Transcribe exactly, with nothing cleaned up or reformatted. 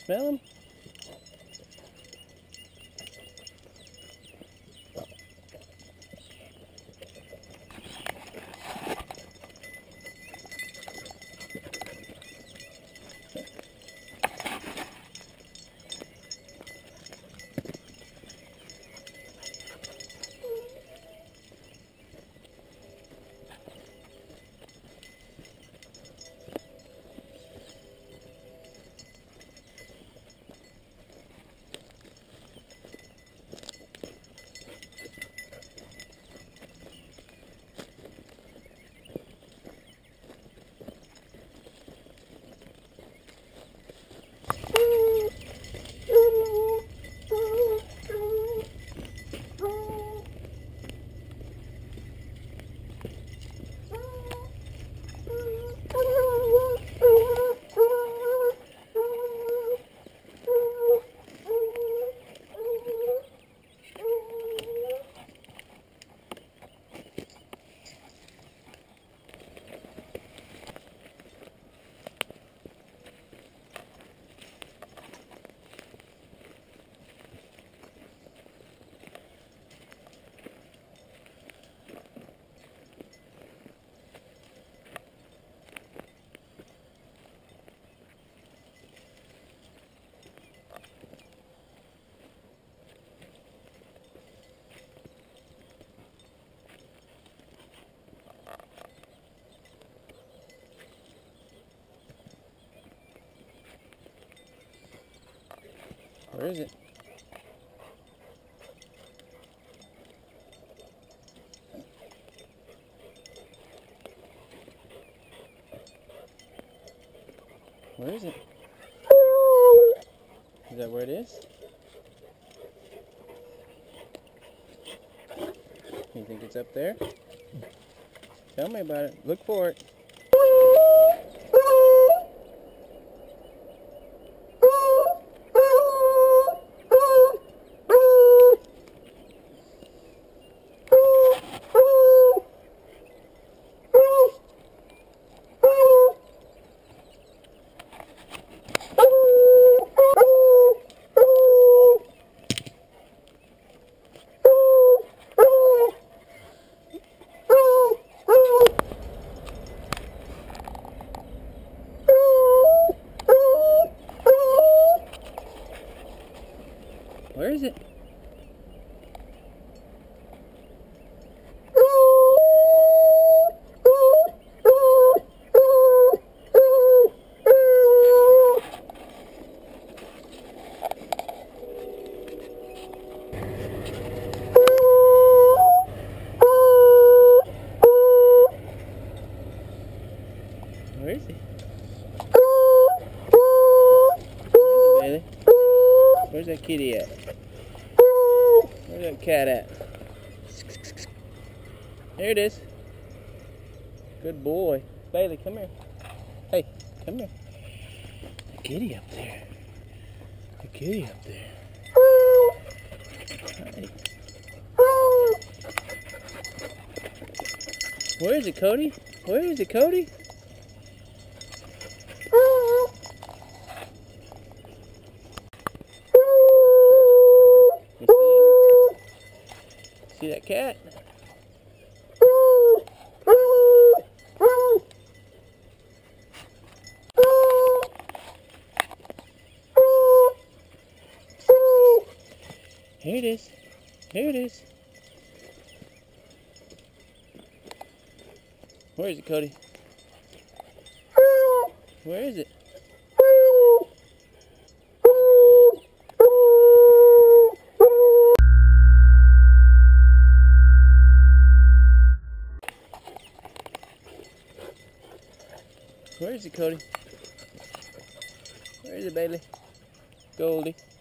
Smell him? Where is it? Where is it? Is that where it is? You think it's up there? Tell me about it. Look for it. Where is it? Where is he? Where is it, Bailey? Where's that kitty at? Where's that cat at? There it is. Good boy. Bailey, come here. Hey, come here. The kitty up there. The kitty up there. Hi. Where is it, Cody? Where is it, Cody? See that cat? Here it is. Here it is. Where is it, Cody? Where is it? Where is it, Cody? Where is it, Bailey? Goldie.